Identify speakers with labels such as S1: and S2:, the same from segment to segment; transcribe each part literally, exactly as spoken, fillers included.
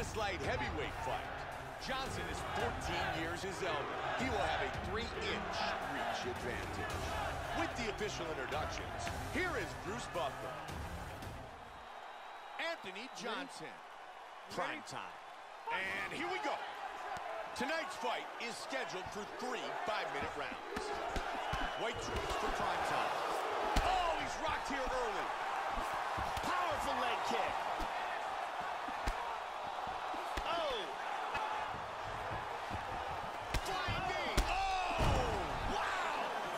S1: this light heavyweight fight, Johnson is fourteen years his elder. He will have a three-inch reach advantage. With the official introductions, here is Bruce Buffer. Anthony Johnson. Prime time. And here we go. Tonight's fight is scheduled for three five-minute rounds. White troops for prime time. Oh, he's rocked here early.
S2: Powerful leg kick. Oh. Flying knee.
S1: Oh, wow.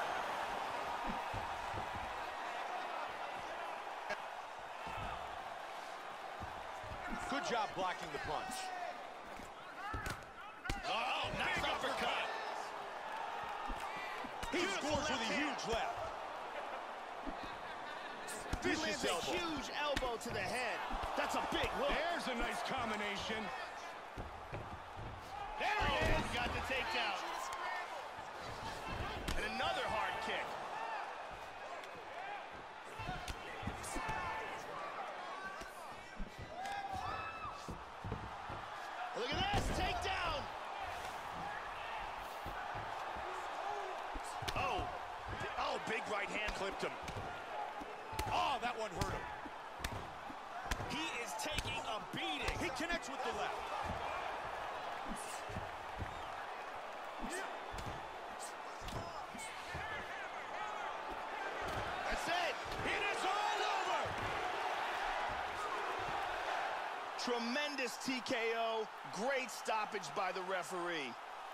S1: Good job blocking the punch.
S2: Oh, nice uppercut.
S1: He
S2: Beautiful
S1: scores with
S2: left
S1: a
S2: hand.
S1: huge left.
S2: He
S1: Vicious
S2: lands a
S1: elbow.
S2: huge elbow to the head. That's a big hook.
S3: There's a nice combination.
S2: There oh, he is. Got the takedown. And another hard kick. Look at this. Takedown. Oh. Oh, big right hand clipped him.
S1: Oh, that one hurt him.
S2: He is taking a beating.
S1: He connects with the left.
S2: That's it.
S1: It is all over.
S2: Tremendous T K O. Great stoppage by the referee.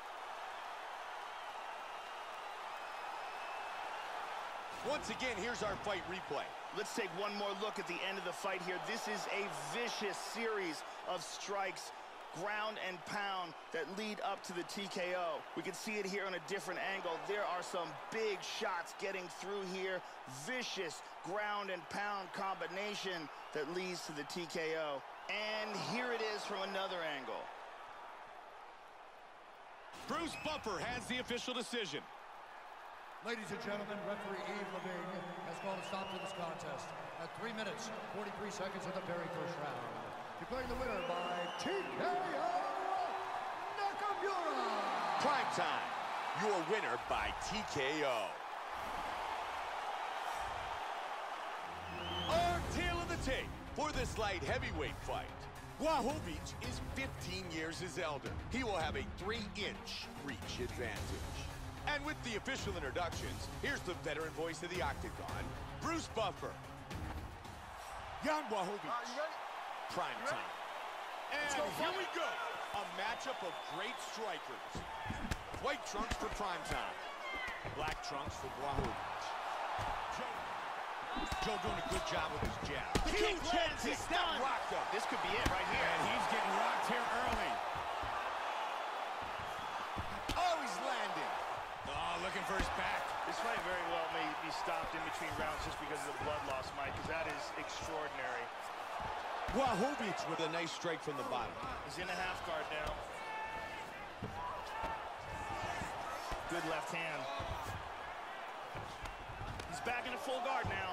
S1: Once again, here's our fight replay.
S2: Let's take one more look at the end of the fight here. This is a vicious series of strikes, ground and pound, that lead up to the T K O. We can see it here on a different angle. There are some big shots getting through here. Vicious ground and pound combination that leads to the T K O. And here it is from another angle.
S1: Bruce Buffer has the official decision.
S4: Ladies and gentlemen, referee Yves Lavigne has called a stop to this contest at three minutes, forty-three seconds of the very first round. Declaring the winner by T K O, Nakamura!
S1: Prime time, your winner by T K O. Our tale of the tape for this light heavyweight fight. Błachowicz is fifteen years his elder. He will have a three-inch reach advantage. And with the official introductions, here's the veteran voice of the Octagon, Bruce Buffer. Jan Błachowicz, prime time. And here we go, a matchup of great strikers. White trunks for prime time. Black trunks for Błachowicz. Joe, Joe doing a good job with his jab.
S2: Huge lands, he's stunned.
S1: Rocked up.
S2: This could be it right here.
S3: And he's getting rocked here early.
S1: Oh, he's landing.
S3: Oh, looking for his back.
S2: This fight very well may be stopped in between rounds just because of the blood loss, Mike, because that is extraordinary.
S1: Błachowicz with a nice strike from the bottom.
S2: He's in a half guard now. Good left hand. He's back in a full guard now.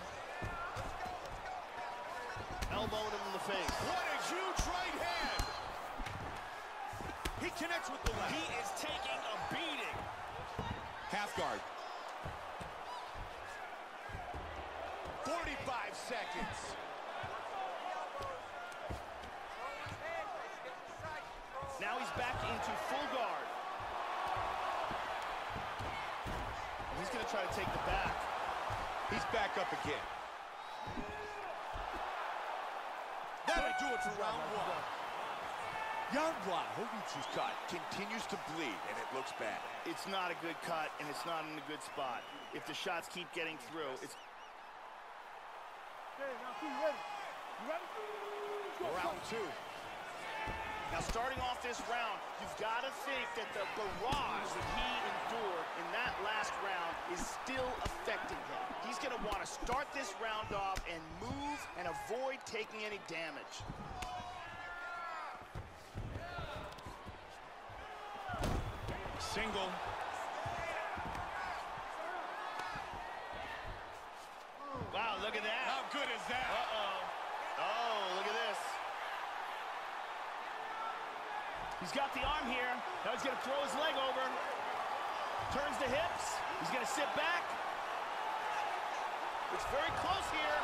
S2: Elbowing him in the face.
S1: What a huge right hand. He connects with the left.
S2: He is taking a beating.
S1: Half guard. forty-five seconds.
S2: Now he's back into full guard. And he's going to try to take the back.
S1: He's back up again. That'll do it for round one. Jan Błachowicz's cut continues to bleed, and it looks bad.
S2: It's not a good cut, and it's not in a good spot. If the shots keep getting through, it's...
S1: Round two.
S2: Now, starting off this round, you've got to think that the barrage that he endured in that last round is still affecting him. He's going to want to start this round off and move and avoid taking any damage.
S3: Single.
S2: Wow, look at that.
S3: How good is that?
S2: Uh-oh. Oh, look at this. He's got the arm here. Now he's going to throw his leg over. Turns the hips. He's going to sit back. It's very close here.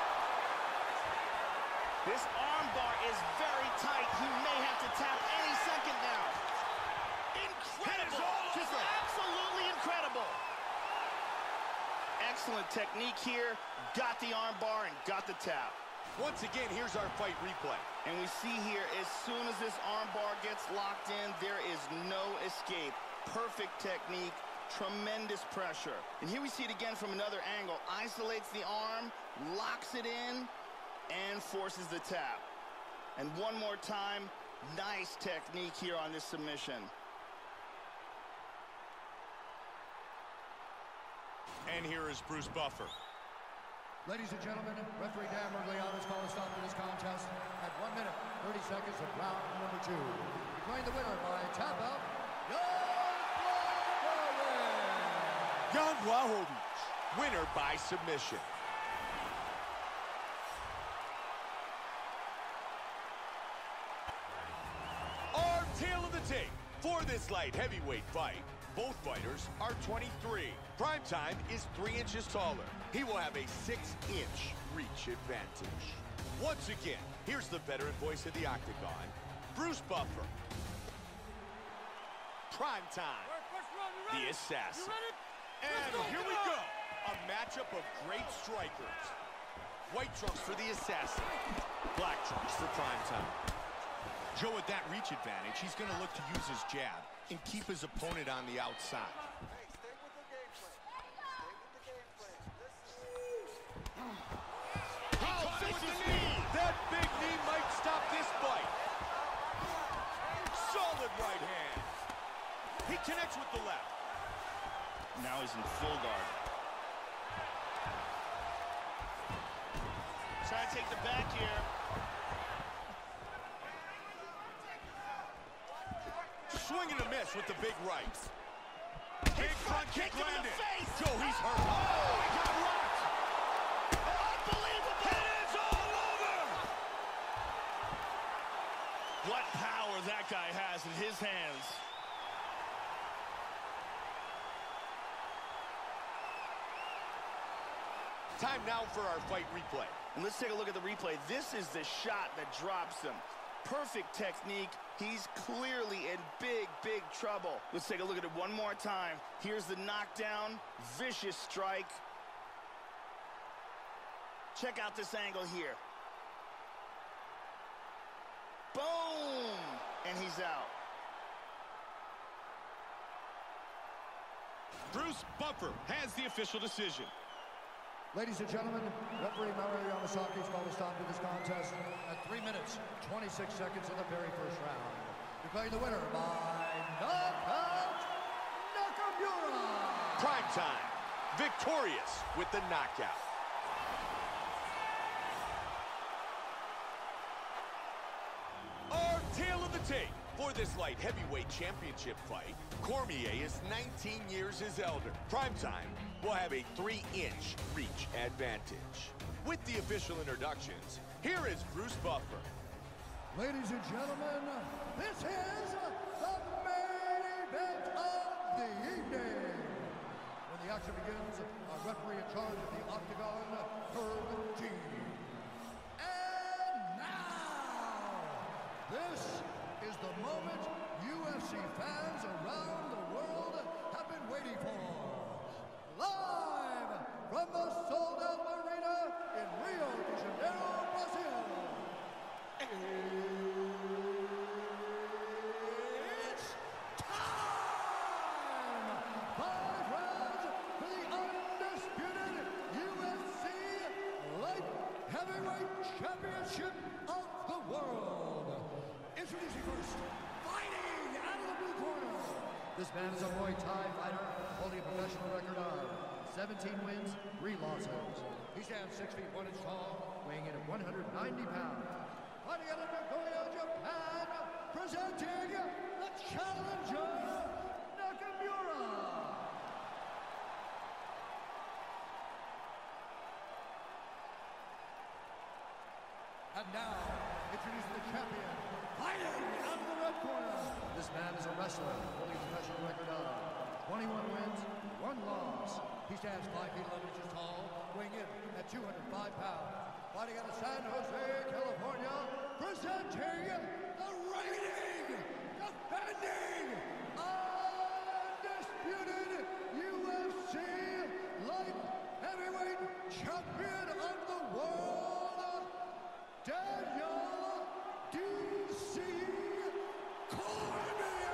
S2: This arm bar is very tight. He may have to tap any second now. Incredible. Just absolutely incredible. Excellent technique here. Got the arm bar and got the tap.
S1: Once again, here's our fight replay.
S2: And we see here, as soon as this arm bar gets locked in, there is no escape. Perfect technique, tremendous pressure. And here we see it again from another angle. Isolates the arm, locks it in, and forces the tap. And one more time, nice technique here on this submission.
S3: And here is Bruce Buffer.
S4: Ladies and gentlemen, referee Dan Miragliotta has called a stop to this contest at one minute, thirty seconds of round number two. Declaring the winner by tap out,
S1: Jan Blachowicz, winner by submission. Our tale of the tape for this light heavyweight fight. Both fighters are twenty-three. Prime time is three inches taller. He will have a six-inch reach advantage. Once again, here's the veteran voice of the Octagon, Bruce Buffer. Prime time, the assassin.
S3: And here we go. A matchup of great strikers.
S1: White trunks for the assassin, black trunks for prime time.
S3: Joe, with that reach advantage, he's going to look to use his jab and keep his opponent on the outside.
S5: Hey, stay with the game plan. Stay with the game plan. Listen.
S1: Oh, vicious knee! That big knee might stop this fight. Solid right hand. He connects with the left.
S2: Now he's in full guard. Trying to take the back here.
S1: Swing and a miss with the big right.
S2: Big front kick landed.
S1: Joe, he's hurt.
S2: Oh, he got rocked. Unbelievable.
S3: It is all over.
S2: What power that guy has in his hands.
S1: Time now for our fight replay.
S2: And let's take a look at the replay. This is the shot that drops him. Perfect technique. He's clearly in big, big trouble. Let's take a look at it one more time. Here's the knockdown. Vicious strike. Check out this angle here. Boom! And he's out.
S3: Bruce Buffer has the official decision.
S4: Ladies and gentlemen, referee Mario Yamasaki has called a stop to this contest at three minutes, twenty-six seconds of the very first round. Declaring the winner by knockout, Nakamura!
S1: Prime time, victorious with the knockout. Our tale of the tape for this light heavyweight championship fight. Cormier is nineteen years his elder. Prime time will have a three-inch reach advantage. With the official introductions, here is Bruce Buffer.
S4: Ladies and gentlemen, this is the main event of the evening. When the action begins, our referee in charge of the Octagon, Herb G. And now, this is the moment U F C fans around the world have been waiting for. Live from the sold-out arena in Rio de Janeiro, Brazil. It's time! Five rounds for the undisputed U F C Light Heavyweight Championship of the world. Introducing first, fighting out of the blue corner. This man is a Muay Thai fighter holding a professional record of seventeen wins, three losses. He stands six feet one inch tall, weighing in at one hundred ninety pounds. Fighting out of Nagoya, Japan, presenting the challenger, Nakamura. And now, introducing the champion, fighting out of the red corner. stands five feet eleven inches tall, weighing in at two hundred five pounds. Fighting out of San Jose, California, presenting the reigning, defending, undisputed U F C light heavyweight champion of the world, Daniel D C Cormier!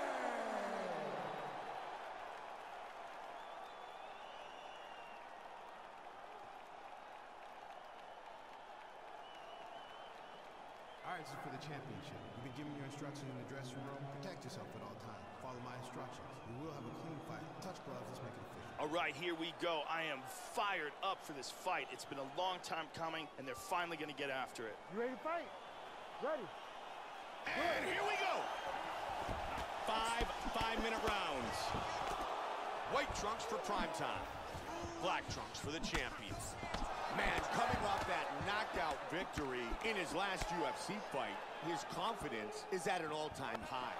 S6: All right, this is for the championship. You've been given your instructions in the dressing room. Protect yourself at all times. Follow my instructions. We will have a clean fight. Touch gloves. Let's make it official.
S2: All right, here we go. I am fired up for this fight. It's been a long time coming, and they're finally going to get after it.
S7: You ready to fight? Ready.
S3: And here we go. Five five-minute rounds. White trunks for prime time. Black trunks for the champions. Man, coming off that knockout victory in his last U F C fight, his confidence is at an all-time high.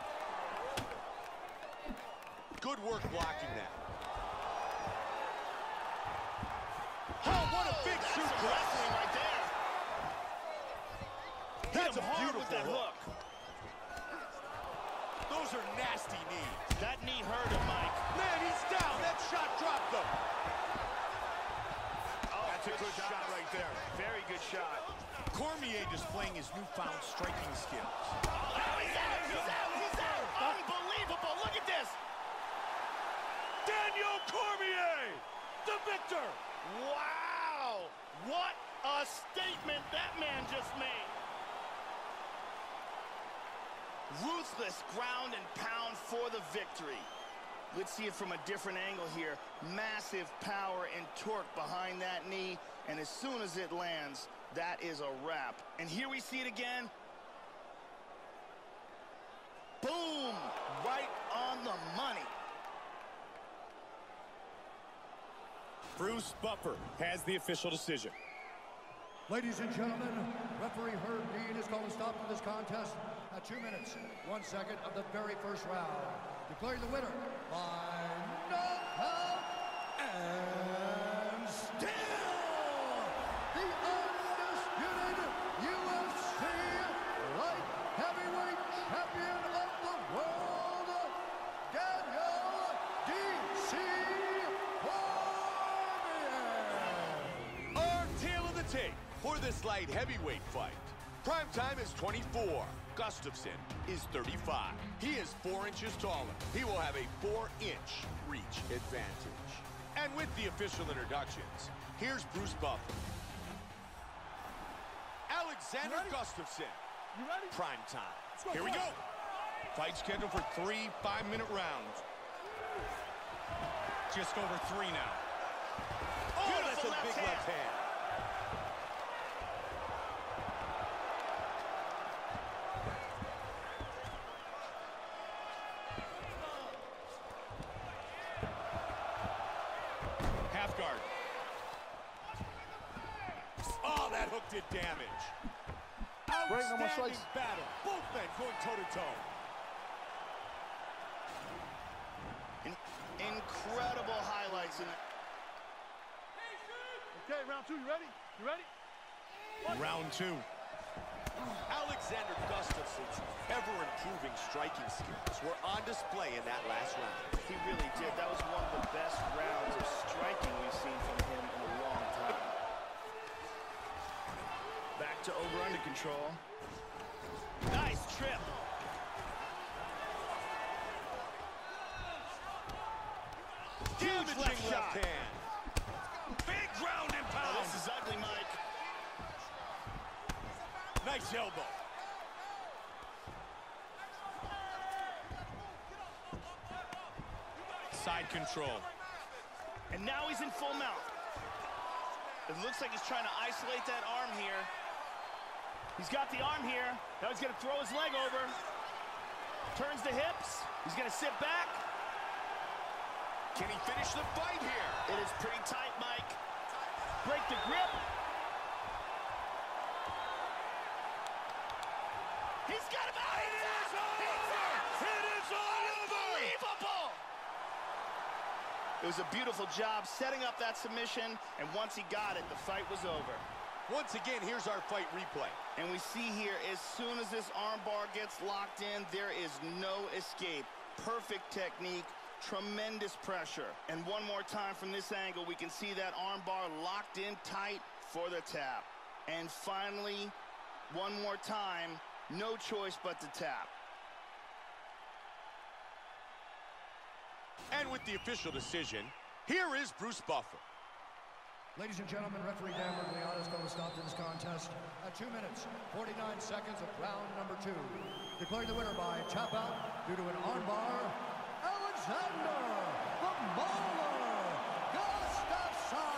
S3: Good work blocking that. Oh, what a big shoot
S2: Wrestling right there.
S3: That's
S2: Hit him
S3: a
S2: hard
S3: beautiful
S2: with that hook.
S3: Those are nasty knees.
S2: That knee hurt him, Mike.
S3: Man, he's down. That shot dropped him.
S2: Oh,
S3: That's a good shot right there.
S2: Very good shot.
S3: Cormier displaying his newfound striking skills.
S2: Oh, he's out, he's out, he's out. Unbelievable. Look at this.
S3: Daniel Cormier, the victor.
S2: Wow. What a statement that man just made. Ruthless ground and pound for the victory. Let's see it from a different angle here. Massive power and torque behind that knee, and as soon as it lands, that is a wrap. And here we see it again. Boom! Right on the money.
S3: Bruce Buffer has the official decision.
S4: Ladies and gentlemen, referee Herb Dean is calling a stop to this contest at two minutes, one second of the very first round. Declaring the winner by knockout and still the undisputed U F C light heavyweight champion of the world, Daniel D C Cormier.
S1: Our tale of the tape for this light heavyweight fight. Prime time is twenty-four. Gustafsson is thirty-five. He is four inches taller. He will have a four-inch reach advantage. And with the official introductions, here's Bruce Buffer. Alexander Gustafsson.
S7: You ready?
S1: Prime time.
S7: Go,
S3: Here we go. Fight scheduled for three five-minute rounds. Just over three now.
S1: Oh,
S2: Beautiful
S1: that's a
S2: left
S1: big
S2: hand.
S1: left hand.
S3: Half guard. Oh, that hook did damage.
S7: Break, no more
S3: Outstanding
S7: strikes.
S3: battle. Both men going toe-to-toe.
S2: In- incredible highlights in it.
S7: Okay, round two. You ready? You ready?
S3: Round two.
S1: Alexander Gustafsson's ever-improving striking skills were on display in that last round.
S2: He really did. That was one of the best rounds of striking we've seen from him in a long time. Back to over-under control. Nice trip. Huge
S1: Damaging
S2: left shot.
S1: hand.
S3: Big ground and
S2: Oh,
S3: pound.
S2: this is ugly, Mike.
S3: Nice elbow. Side control.
S2: And now he's in full mount. It looks like he's trying to isolate that arm here. He's got the arm here. Now he's going to throw his leg over. Turns the hips. He's going to sit back.
S1: Can he finish the fight here?
S2: It is pretty tight, Mike. Break the grip. He's got him out. It is all over. It is all over. Unbelievable. It was a beautiful job setting up that submission, and once he got it, the fight was over.
S1: Once again, here's our fight replay.
S2: And we see here, as soon as this armbar gets locked in, there is no escape. Perfect technique, tremendous pressure. And one more time from this angle, we can see that armbar locked in tight for the tap. And finally, one more time, no choice but to tap.
S1: And with the official decision, here is Bruce Buffer.
S4: Ladies and gentlemen, referee Dan Miragliotta going to stop this contest at two minutes, forty-nine seconds of round number two. Declaring the winner by tap out due to an armbar, Alexander the Mauler Gustafsson.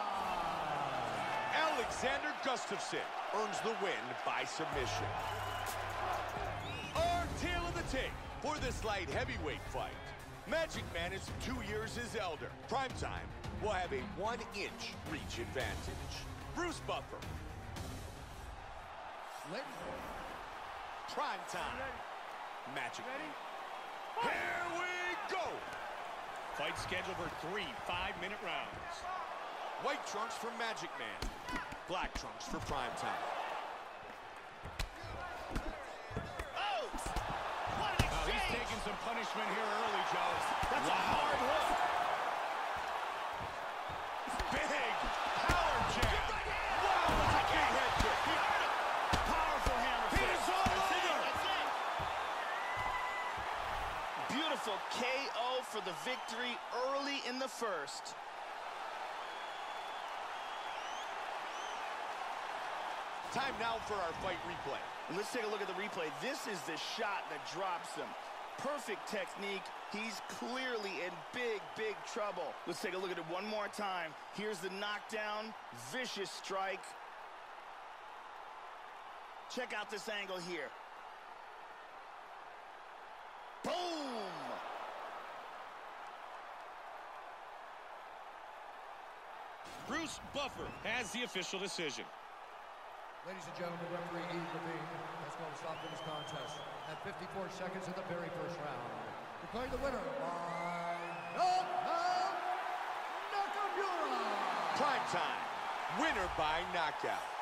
S1: Alexander Gustafsson earns the win by submission. Our tale of the tape for this light heavyweight fight. Magic Man is two years his elder. Primetime will have a one-inch reach advantage. Bruce Buffer. Primetime. Magic Man. Here we go.
S3: Fight scheduled for three five-minute rounds.
S1: White trunks for Magic Man. Black trunks for Primetime.
S2: Oh! What an
S3: Oh, he's
S2: exchange!
S3: taking some punishment here early, Joe.
S2: That's
S3: wow.
S2: a hard hook.
S3: Big power jab.
S1: Wow, that's a big head kick.
S2: He hurt him. Powerful hammer fist.
S3: He's all
S2: That's it,
S3: over.
S2: that's it. Beautiful K O for the victory early in the first.
S1: Time now for our fight replay.
S2: And let's take a look at the replay. This is the shot that drops him. Perfect technique. He's clearly in big, big trouble. Let's take a look at it one more time. Here's the knockdown. Vicious strike. Check out this angle here. Boom!
S3: Bruce Buffer has the official decision.
S4: Ladies and gentlemen, referee E. Levine has going to stop this contest at fifty-four seconds of the very first round. Declaring the winner by knockout, Nakamura.
S1: Primetime. Winner by knockout.